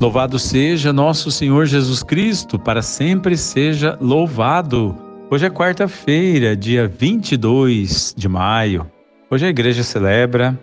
Louvado seja nosso Senhor Jesus Cristo, para sempre seja louvado. Hoje é quarta-feira, dia 22 de maio. Hoje a igreja celebra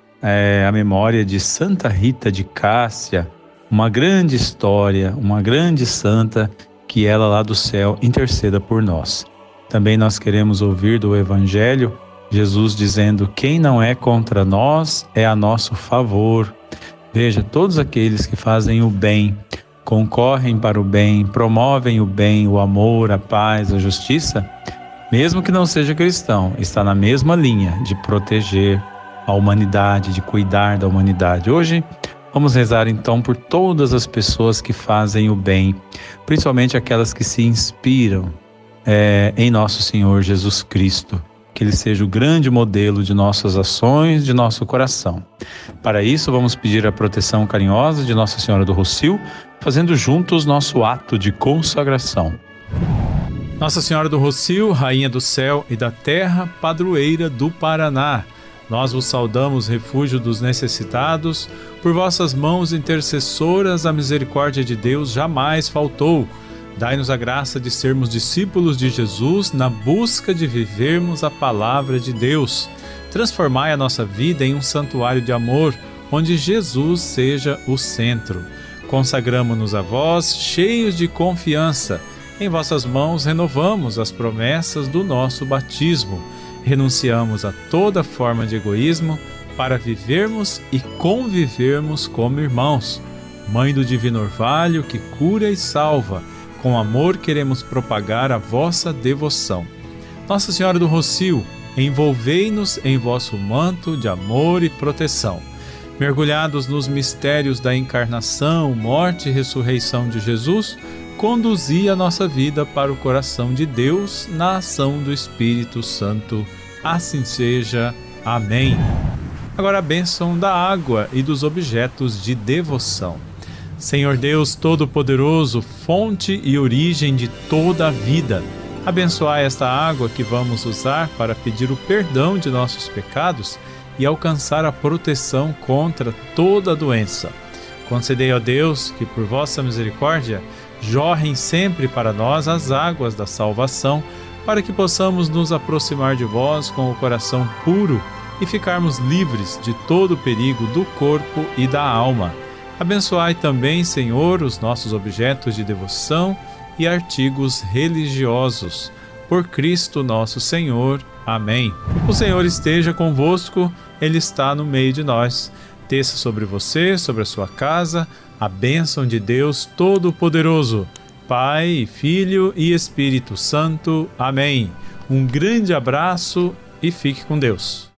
a memória de Santa Rita de Cássia, uma grande história, uma grande santa, que ela lá do céu interceda por nós. Também nós queremos ouvir do Evangelho Jesus dizendo: quem não é contra nós é a nosso favor. Veja, todos aqueles que fazem o bem, concorrem para o bem, promovem o bem, o amor, a paz, a justiça, mesmo que não seja cristão, está na mesma linha de proteger a humanidade, de cuidar da humanidade. Hoje vamos rezar então por todas as pessoas que fazem o bem, principalmente aquelas que se inspiram em nosso Senhor Jesus Cristo. Que Ele seja o grande modelo de nossas ações, de nosso coração. Para isso, vamos pedir a proteção carinhosa de Nossa Senhora do Rossio, fazendo juntos nosso ato de consagração. Nossa Senhora do Rossio, Rainha do céu e da terra, padroeira do Paraná, nós vos saudamos, refúgio dos necessitados. Por vossas mãos intercessoras, a misericórdia de Deus jamais faltou. Dai-nos a graça de sermos discípulos de Jesus na busca de vivermos a palavra de Deus. Transformai a nossa vida em um santuário de amor, onde Jesus seja o centro. Consagramo-nos a vós, cheios de confiança. Em vossas mãos renovamos as promessas do nosso batismo. Renunciamos a toda forma de egoísmo para vivermos e convivermos como irmãos. Mãe do Divino Orvalho, que cura e salva, com amor queremos propagar a vossa devoção. Nossa Senhora do Rossio, envolvei-nos em vosso manto de amor e proteção. Mergulhados nos mistérios da encarnação, morte e ressurreição de Jesus, conduzi a nossa vida para o coração de Deus na ação do Espírito Santo. Assim seja. Amém. Agora a bênção da água e dos objetos de devoção. Senhor Deus Todo-Poderoso, fonte e origem de toda a vida, abençoai esta água que vamos usar para pedir o perdão de nossos pecados e alcançar a proteção contra toda doença. Concedei, ó Deus, que por vossa misericórdia jorrem sempre para nós as águas da salvação, para que possamos nos aproximar de vós com o coração puro e ficarmos livres de todo perigo do corpo e da alma. Abençoai também, Senhor, os nossos objetos de devoção e artigos religiosos. Por Cristo nosso Senhor. Amém. O Senhor esteja convosco, Ele está no meio de nós. Desça sobre você, sobre a sua casa, a bênção de Deus Todo-Poderoso, Pai, Filho e Espírito Santo. Amém. Um grande abraço e fique com Deus.